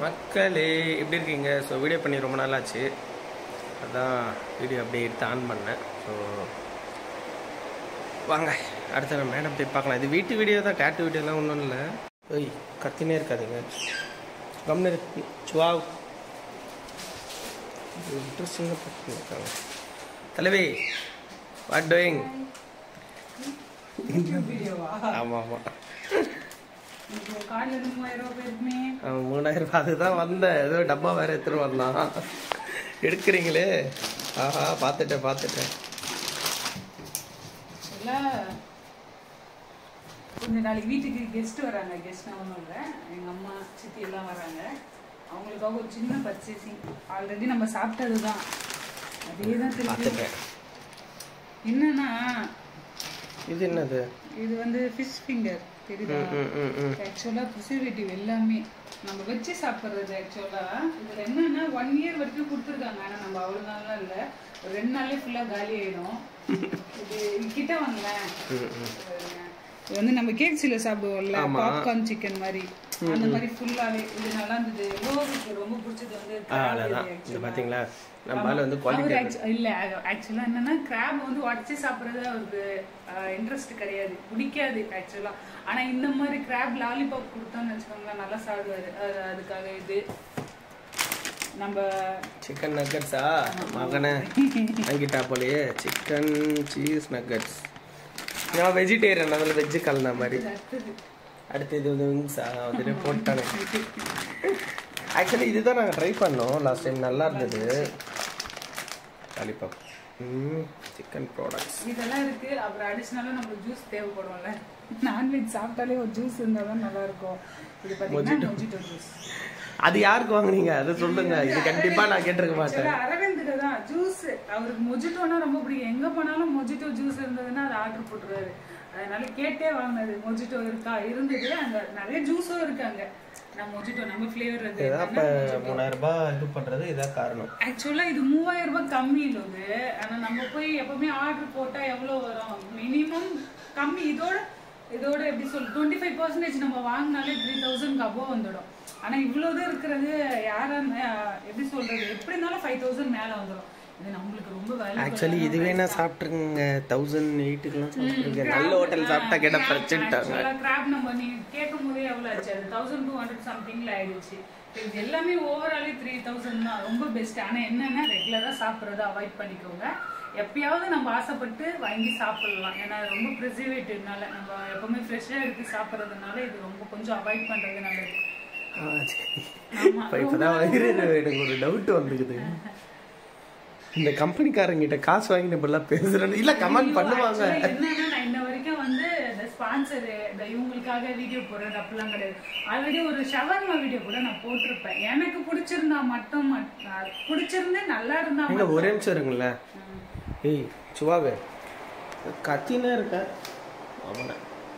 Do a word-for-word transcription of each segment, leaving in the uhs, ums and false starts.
மக்களே எப்படி இருக்கீங்க? ஸோ வீடியோ பண்ணி ரொம்ப நாள் ஆச்சு, அதான் வீடியோ அப்படியே எடுத்து ஆன் பண்ணேன். ஸோ வாங்க அடுத்த நம்ம மேடம் போய் பார்க்கலாம். இது வீட்டு வீடியோ தான், டேட்டு வீடியோலாம் ஒன்றும் இல்லை. ஓய் கத்தினே இருக்காதுங்க, கம்னு இருக்கு. சுவா இன்ட்ரெஸ்டிங்காக பார்த்துட்டு இருக்காங்க. தலைவி வாட் டூயிங்? ஆமாம் ஆமாம் மூணாயிரம் ரூபாய் அதுதான் வந்தேன். ஏதோ டப்பா வேற எடுத்துட்டு வந்தான். எடுக்கிறீங்களே, ஆஹா பார்த்துட்டேன் பார்த்துட்டேன். கொஞ்சம் நாளைக்கு வீட்டுக்கு கெஸ்ட் வராங்க. கெஸ்ட் ஒன்றும் இல்லை, எங்கள் அம்மா சித்தி எல்லாம் வராங்க. அவங்களுக்காக ஒரு சின்ன பர்ச்சேசிங். ஆல்ரெடி நம்ம சாப்பிட்டது தான், அதே தான் தெரியும். என்னன்னா இது என்னது? இது வந்து ஃபிஷ் ஃபிங்கர் தெரியுதா? ஆக்சுவலாக ப்ரிசர்வேட்டிவ் எல்லாமே நம்ம வச்சு சாப்பிட்றது. ஆக்சுவலாக இதில் என்னன்னா ஒன் இயர் வரைக்கும் கொடுத்துருக்காங்க. ஆனால் நம்ம அவ்வளோ நாள்லாம் இல்லை, ஒரு ரெண்டு நாளே ஃபுல்லாக காலி ஆகிடும். இது கிட்ட வாங்கலேன், இது வந்து நம்ம கேக்ஸில் சாப்பிடுவோம்ல, பாப்கார்ன் சிக்கன் மாதிரி, அந்த மாதிரி ஃபுல்லாகவே இது நல்லா இருந்தது. லோவுக்கு ரொம்ப பிடிச்சது வந்து பார்த்தீங்களா, நம்மளால வந்து குவாலிட்டி இல்லை. ஆக்சுவலாக என்னன்னா கிராப் வந்து உடச்சி சாப்பிட்றது அவருக்கு இன்ட்ரெஸ்ட் கிடையாது, பிடிக்காது ஆக்சுவலாக. ஆனால் இந்த மாதிரி கிராப் லாலிபாப் கொடுத்தோம்னு வச்சுக்கோங்களேன், நல்லா சாப்பிடுவாரு. அதுக்காக இது நம்ம சிக்கன் நக்கட்ஸா மகனை வாங்கிட்டா போலயே. Chicken cheese nuggets. நான் வெஜிடேரியன், அதில் வெஜ்ஜு கலந்த மாதிரி. அடுத்து இது வந்து விங்ஸா வந்துட்டு போட்டாங்க. ஆக்சுவலி இதுதான் நாங்கள் ட்ரை பண்ணோம் லாஸ்ட் டைம், நல்லா இருந்தது. லாலிபாப் சிக்கன் ப்ராடக்ட்ஸ் இதெல்லாம் இருக்கு. அப்புறம் அடிஷ்னலாக நம்ம ஜூஸ் தேவைப்படும்ல, நான்வெஜ் சாப்பிட்டாலே ஒரு ஜூஸ் இருந்தால் தான் நல்லா இருக்கும். இது பார்த்தீங்கன்னா மொஜிட்டோ ஜூஸ். அது யாருக்கு வாங்குனீங்க அதை சொல்லுங்க, இது கண்டிப்பா நான் கேட்டிருக்க மாட்டேன். அரவிந்துக்கு தான் ஜூஸ், அவருக்கு மொஜிட்டோனா ரொம்ப பிடிக்கும். எங்க போனாலும் மொஜிட்டோ ஜூஸ் இருந்ததுன்னா அதை ஆர்டர் போட்டுருவாரு. அதனால கேட்டே வாங்கினது. மொஜிட்டோ இருக்கா? இருந்தது. அங்க நிறைய ஜூஸும் இருக்காங்க. நான் மொஜிட்டோ நம்ம ஃபிளேவர் அது மூணாயிரம் ரூபாய் இது பண்றது இதான் காரணம். ஆக்சுவலா இது மூவாயிரம் ரூபாய் கம்மி இல்லது. ஆனா நம்ம போய் எப்பவுமே ஆர்டர் போட்டா எவ்வளவு வரும்? மினிமம் கம்மி. இதோட இதோட எப்படி சொல்ல, டுவெண்ட்டி ஃபைவ் பர்சன்டேஜ் நம்ம வாங்கினாலே த்ரீ தௌசண்ட் அபோவ் வந்துடும். ஆனா இவ்வளவு இருக்கிறது யாரா எப்படி சொல்றது, எப்படி இருந்தாலும் ஃபைவ் தௌசண்ட் மேல வந்துடும். இது நம்மளுக்கு ரொம்ப வேல்யூ. ஆக்சுவலி இது வேணா சாப்பிட்டுருங்க, தௌசண்ட் எயிட்டுக்குலாம் சாப்பிட்டுருங்க. நல்ல ஹோட்டல் சாப்பிட்டா கேட்ட பிரச்சனைட்டாங்க. கிராப் நம்ம நீங்க கேட்கும் போதே எவ்வளவு ஆச்சு? அது தௌசண்ட் டூ ஹண்ட்ரட் சம்திங்ல ஆயிடுச்சு. இது எல்லாமே ஓவராலே த்ரீ தௌசண்ட் தான், ரொம்ப பெஸ்ட். ஆனா என்னன்னா ரெகுலரா சாப்பிட்றத அவாய்ட் பண்ணிக்கோங்க. எப்பயாவது நம்ம ஆசைப்பட்டு வாங்கி சாப்பிடலாம். ஏன்னா ரொம்ப ப்ரிசர்வேட்டிவ்னால நம்ம எப்பவுமே ஃப்ரெஷ்ஷா எடுத்து சாப்பிட்றதுனால இது ரொம்ப கொஞ்சம் அவாய்ட் பண்றது நல்லது. இப்பதான் எனக்கு ஒரு டவுட் வந்துக்குது, இந்த கம்பெனிக்காரங்கிட்ட காசு வாங்கி இப்பெல்லாம் பேசுறேன் இல்ல கமெண்ட் பண்ணுவாங்க. என்னன்னா நான் இன்ன வரைக்கும் வந்து இந்த ஸ்பான்சர் இந்த இவங்களுக்காக வீடியோ போடுறது அப்படிலாம் கிடையாது. ஆல்ரெடி ஒரு ஷவர்மா வீடியோ கூட நான் போட்டிருப்பேன். எனக்கு பிடிச்சிருந்தா மட்டும், பிடிச்சிருந்து நல்லா இருந்தா. நீங்க ஒரே நிமிஷம் இருங்கள. ஏய் சுவாவே கத்தினே இருக்க அவனை.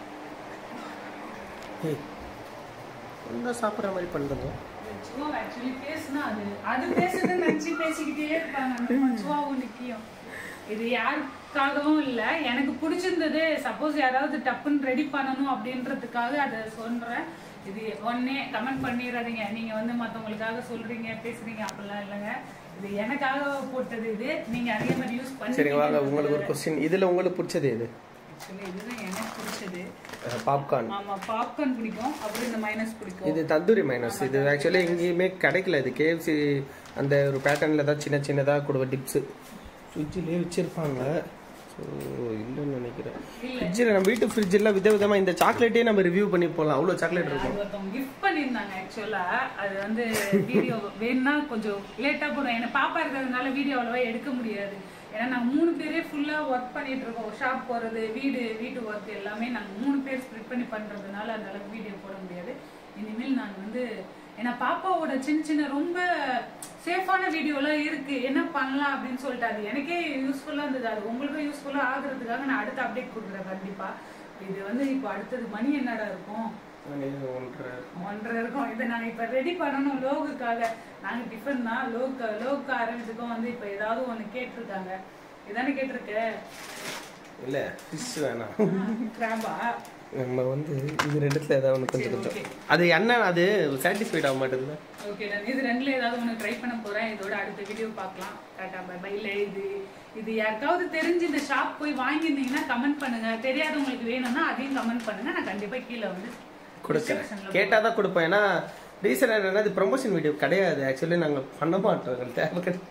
ஏய் என்ன சாப்பிட்ற மாதிரி பண்றது? ஆக்சுவலி பேசுனா அது அது பேசுறதுன்னு நினைச்சு பேசிக்கிட்டே இருப்பாங்க. இது யாருக்காகவும் இல்லை, எனக்கு பிடிச்சிருந்தது. சப்போஸ் யாராவது டப்புன்னு ரெடி பண்ணணும் அப்படின்றதுக்காக அதை சொல்றேன். இது ஒன்னே கமெண்ட் பண்ணிடாதீங்க, நீங்க வந்து மற்றவங்களுக்காக சொல்றீங்க பேசுறீங்க அப்படிலாம் இல்லைங்க. இது எனக்காக போட்டது. இது நீங்க அதே மாதிரி யூஸ் பண்ணி. சரி வாங்க, உங்களுக்கு ஒரு கொஸ்டின். இதுல உங்களுக்கு பிடிச்சது எது? இதுதான் எனக்கு பிடிச்சது பாப்கார்ன். ஆமா பாப்கார்ன் பிடிக்கும். அப்புறம் இந்த மைனஸ் பிடிக்கும். இது தந்தூரி மைனஸ். இது ஆக்சுவலி எங்கேயுமே கிடைக்கல. இது கேஎஃப்சி அந்த ஒரு பேட்டர்னில் தான் சின்ன சின்னதாக கொடுவ டிப்ஸு ஃப்ரிட்ஜிலே வச்சுருப்பாங்க. ஸோ இல்லைன்னு நினைக்கிறேன். ஃப்ரிட்ஜில் நம்ம வீட்டு ஃப்ரிட்ஜெல்லாம் வித விதமாக இந்த சாக்லேட்டே நம்ம ரிவ்யூ பண்ணி போகலாம், அவ்வளோ சாக்லேட் இருக்கும். ஒருத்தவங்க கிஃப்ட் பண்ணியிருந்தாங்க. ஆக்சுவலாக அது வந்து வீடியோ வேணும்னா கொஞ்சம் லேட்டாக போடும். ஏன்னா பாப்பா இருக்கிறதுனால வீடியோ அவ்வளோவா எடுக்க முடியாது. ஏன்னா நாங்கள் மூணு பேரே ஃபுல்லாக ஒர்க் பண்ணிட்டு இருக்கோம். ஷாப் போகிறது, வீடு வீட்டு ஒர்க் எல்லாமே நாங்கள் மூணு பேர் ஸ்ப்ளிட் பண்ணி பண்ணுறதுனால அந்த அளவுக்கு வீடியோ போட முடியாது. இனிமேல் நாங்கள் வந்து ஏன்னா பாப்பாவோட சின்ன சின்ன ரொம்ப சேஃபான வீடியோலாம் இருக்குது, என்ன பண்ணலாம் அப்படின்னு சொல்லிட்டு அது எனக்கே யூஸ்ஃபுல்லாக இருந்தது. அது உங்களுக்கும் யூஸ்ஃபுல்லாக ஆகுறதுக்காக நான் அடுத்த அப்டேட் கொடுக்குறேன் கண்டிப்பாக. இது வந்து இப்போ அடுத்தது மணி என்னடா இருக்கும்? ஒன்றரை ஒன்றரை இருக்கும். இதை நாங்கள் இப்போ ரெடி பண்ணணும் லோகுக்காக. நாங்கள் டிஃபன் தான் லோக்கு லோக்கு ஆரம்பிச்சுக்கும் வந்து இப்போ ஏதாவது ஒன்று கேட்டிருக்காங்க. இதானே கேட்டிருக்க? இல்லை ஃபிஷ் வேணாம். கிராபா நம்ம வந்து இது ரெண்டுத்துல ஏதாவது ஒன்று கொஞ்சம் கொஞ்சம் அது என்ன அது சாட்டிஸ்ஃபைட் ஆக மாட்டேங்குது. ஓகே நான் இது ரெண்டுல ஏதாவது ஒன்று ட்ரை பண்ண போறேன். இதோட அடுத்த வீடியோ பார்க்கலாம். Tata bye bye. இல்லை இது இது யாருக்காவது தெரிஞ்சு இந்த ஷாப் போய் வாங்கியிருந்தீங்கன்னா கமெண்ட் பண்ணுங்க. தெரியாதவங்களுக்கு வேணும்னா அதையும் கமெண்ட் பண்ணுங்க. நான் கண்டிப்பா கீழே வந்து கொடுக்குறேன். கேட்டால் தான் கொடுப்பேன். ஏன்னா ரீசன் என்னன்னா இது ப்ரொமோஷன் வீடியோ கிடையாது. ஆக்சுவலி நாங்கள் பண்ண மாட்டோம். தேவை கிடையாது.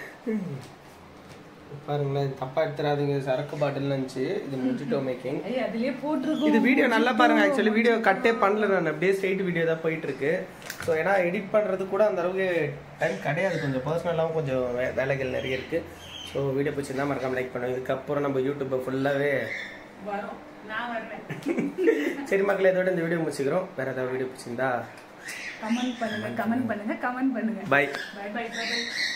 பாருங்களேன் தப்பா எடுத்துறாதீங்க. சரக்கு பாட்டில் இருந்துச்சு. இது மொஜிட்டோ மேக்கிங். அதுலயே போட்டுருக்கோம். இது வீடியோ நல்லா பாருங்க. ஆக்சுவலி வீடியோ கட்டே பண்ணல. நான் அப்படியே ஸ்ட்ரெயிட் வீடியோ தான் போயிட்டு இருக்கு. ஸோ ஏன்னா எடிட் பண்றது கூட அந்த அளவுக்கு டைம் கிடையாது. கொஞ்சம் பர்சனலாகவும் கொஞ்சம் வேலைகள் நிறைய இருக்கு. ஸோ வீடியோ பிடிச்சிருந்தா மறக்காம லைக் பண்ணுங்க. இதுக்கப்புறம் நம்ம யூடியூப்பை ஃபுல்லாவே வரும். நான் வரேன். சரி மக்களே, இதோட இந்த வீடியோ முடிச்சுக்கிறோம். வேற ஏதாவது வீடியோ பிடிச்சிருந்தா கமெண்ட் பண்ணுங்க கமெண்ட் பண்ணுங்க கமெண்ட் பண்ணுங்க. Bye bye bye by.